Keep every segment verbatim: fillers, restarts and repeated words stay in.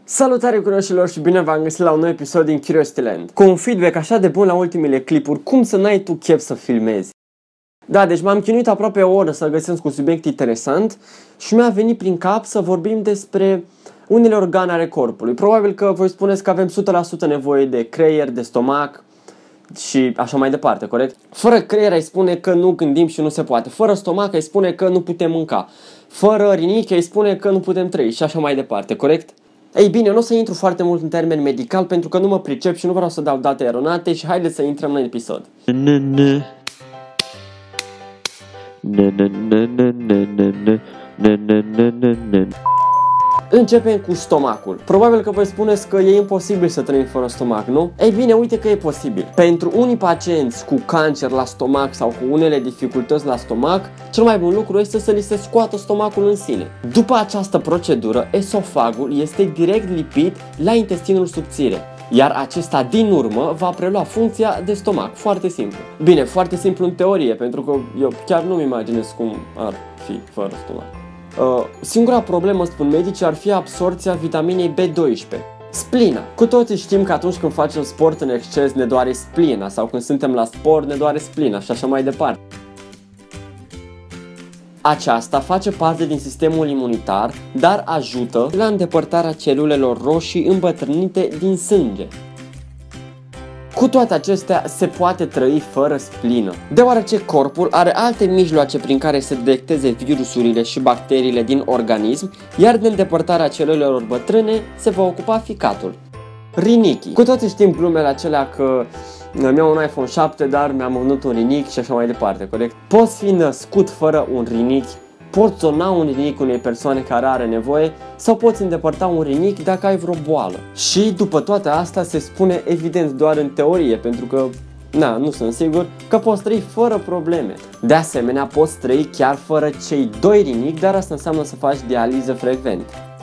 Salutare curioșilor și bine v-am găsit la un nou episod din Curiosity Land. Cu un feedback așa de bun la ultimele clipuri, cum să n-ai tu chef să filmezi? Da, deci m-am chinuit aproape o oră să găsesc un subiect interesant și mi-a venit prin cap să vorbim despre unele organe ale corpului. Probabil că voi spuneți că avem o sută la sută nevoie de creier, de stomac și așa mai departe, corect? Fără creier ai spune că nu gândim și nu se poate. Fără stomac ai spune că nu putem mânca. Fără rinichi ai spune că nu putem trăi și așa mai departe, corect? Ei bine, eu nu o să intru foarte mult în termeni medical pentru că nu mă pricep și nu vreau să dau date eronate și haideți să intrăm în episod. Începem cu stomacul. Probabil că voi spuneți că e imposibil să trăim fără stomac, nu? Ei bine, uite că e posibil. Pentru unii pacienți cu cancer la stomac sau cu unele dificultăți la stomac, cel mai bun lucru este să li se scoată stomacul în sine. După această procedură, esofagul este direct lipit la intestinul subțire, iar acesta din urmă va prelua funcția de stomac. Foarte simplu. Bine, foarte simplu în teorie, pentru că eu chiar nu-mi imaginez cum ar fi fără stomac. Uh, singura problemă, spun medici, ar fi absorția vitaminei B doisprezece. Splina. Cu toții știm că atunci când facem sport în exces ne doare splina sau când suntem la sport ne doare splina și așa mai departe. Aceasta face parte din sistemul imunitar, dar ajută la îndepărtarea celulelor roșii îmbătrânite din sânge. Cu toate acestea, se poate trăi fără splină, deoarece corpul are alte mijloace prin care să detecteze virusurile și bacteriile din organism, iar de îndepărtarea celulelor bătrâne se va ocupa ficatul. Rinichii. Cu toții știm glumele acelea că mi-am un iPhone șapte, dar mi-am vândut un rinichi și așa mai departe, corect? Poți fi născut fără un rinichi, poți dona un rinichi unei persoane care are nevoie sau poți îndepărta un rinichi dacă ai vreo boală. Și după toate astea se spune evident doar în teorie, pentru că, na, nu sunt sigur, că poți trăi fără probleme. De asemenea, poți trăi chiar fără cei doi rinichi, dar asta înseamnă să faci dializă frecvent.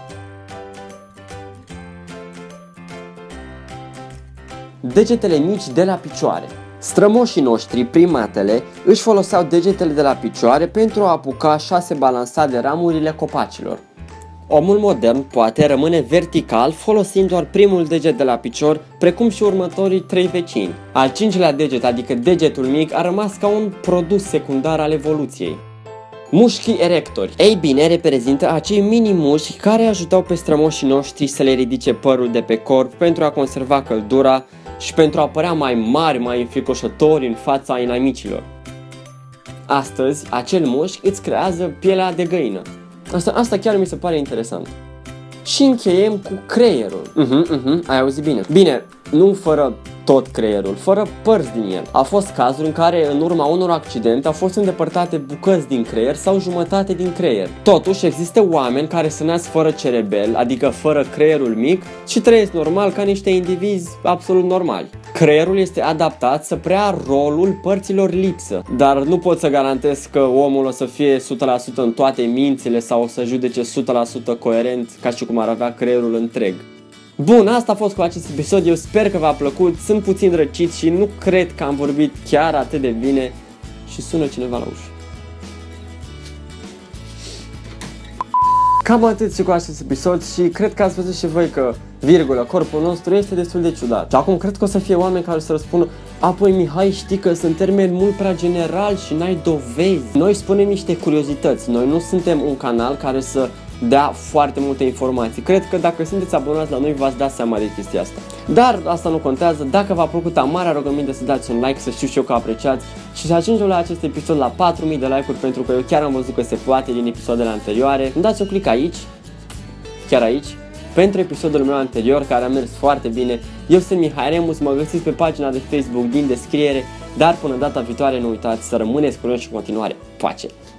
Degetele mici de la picioare. Strămoșii noștri, primatele, își foloseau degetele de la picioare pentru a apuca și a se balansa de ramurile copacilor. Omul modern poate rămâne vertical folosind doar primul deget de la picior, precum și următorii trei vecini. Al cincilea deget, adică degetul mic, a rămas ca un produs secundar al evoluției. Mușchii erectori. Ei bine, reprezintă acei mini-mușchi care ajutau pe strămoșii noștri să le ridice părul de pe corp pentru a conserva căldura și pentru a părea mai mari, mai înfricoșători în fața inamicilor. Astăzi, acel mușchi îți creează pielea de găină. Asta, asta chiar mi se pare interesant. Și încheiem cu creierul. Uh-huh, uh-huh, ai auzit bine. Bine, nu fără tot creierul, fără părți din el. Au fost cazuri în care, în urma unor accidente, au fost îndepărtate bucăți din creier sau jumătate din creier. Totuși, există oameni care se nasc fără cerebel, adică fără creierul mic, și trăiesc normal ca niște indivizi absolut normali. Creierul este adaptat să preia rolul părților lipsă, dar nu pot să garantez că omul o să fie o sută la sută în toate mințile sau o să judece o sută la sută coerent ca și cum ar avea creierul întreg. Bun, asta a fost cu acest episod, eu sper că v-a plăcut, sunt puțin răcit și nu cred că am vorbit chiar atât de bine și sună cineva la ușă. Cam atât și cu acest episod și cred că ați văzut și voi că, virgulă, corpul nostru este destul de ciudat. Și acum cred că o să fie oameni care să răspundă: apoi Mihai, știi că sunt termeni mult prea general și n-ai dovezi. Noi spunem niște curiozități, noi nu suntem un canal care să dea foarte multe informații. Cred că dacă sunteți abonați la noi v-ați dat seama de chestia asta. Dar asta nu contează. Dacă v-a plăcut, am marea rugăminte să dați un like, să știu și eu că apreciați și să ajungem la acest episod la patru mii de like-uri, pentru că eu chiar am văzut că se poate din episoadele anterioare. Îmi dați un click aici, chiar aici, pentru episodul meu anterior care a mers foarte bine. Eu sunt Mihai Remus, mă găsiți pe pagina de Facebook din descriere, dar până data viitoare nu uitați să rămâneți curioși în continuare. Pace!